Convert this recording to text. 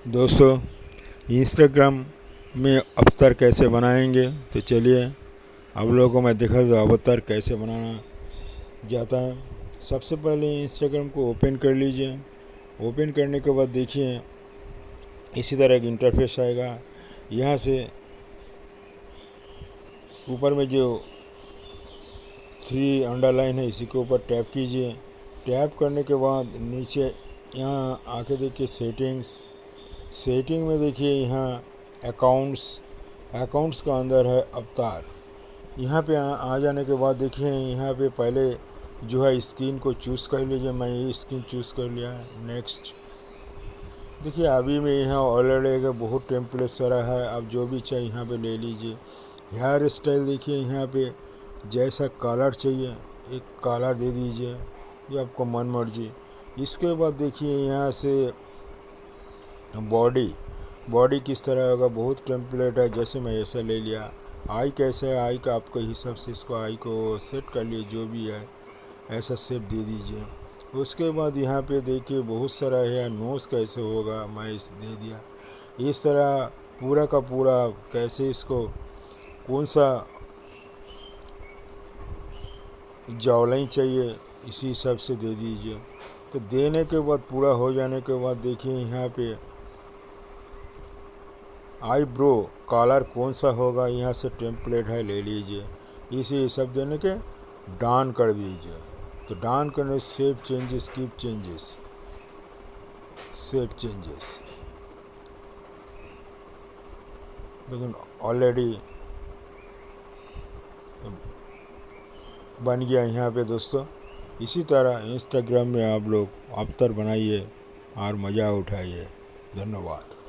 दोस्तों, इंस्टाग्राम में अवतार कैसे बनाएंगे, तो चलिए आप लोगों को मैं दिखा दूँ अवतार कैसे बनाना जाता है। सबसे पहले इंस्टाग्राम को ओपन कर लीजिए। ओपन करने के बाद देखिए इसी तरह एक इंटरफेस आएगा। यहाँ से ऊपर में जो 3 अंडरलाइन है इसी के ऊपर टैप कीजिए। टैप करने के बाद नीचे यहाँ आके देखिए सेटिंग में देखिए यहाँ अकाउंट्स का अंदर है अवतार। यहाँ पे आ जाने के बाद देखिए यहाँ पे पहले जो है स्किन को चूज़ कर लीजिए। मैं ये स्किन चूज़ कर लिया। नेक्स्ट देखिए अभी में यहाँ ऑलरेडी बहुत टेम्पलेट सारा है, आप जो भी चाहिए यहाँ पे ले लीजिए। हेयर स्टाइल देखिए यहाँ पे जैसा कलर चाहिए एक कलर दे दीजिए, ये आपको मन मर्जी। इसके बाद देखिए यहाँ से बॉडी किस तरह होगा, बहुत टेम्पलेट है, जैसे मैं ऐसा ले लिया। आई कैसे है, आई का आपके हिसाब से इसको आई को सेट कर लिए, जो भी है ऐसा शेप दे दीजिए। उसके बाद यहाँ पे देखिए बहुत सारा है, नोज़ कैसे होगा मैं इस दे दिया। इस तरह पूरा का पूरा कैसे इसको कौन सा जॉलाइन चाहिए इसी हिसाब से दे दीजिए। तो देने के बाद पूरा हो जाने के बाद देखिए यहाँ पे आईब्रो कलर कौन सा होगा, यहाँ से टेम्पलेट है ले लीजिए। इसी हिसाब देने के डन कर दीजिए। तो डन करने सेव चेंजेस कीप चेंजेस लेकिन ऑलरेडी बन गया यहाँ पे दोस्तों। इसी तरह इंस्टाग्राम में आप लोग अवतार बनाइए और मज़ा उठाइए। धन्यवाद।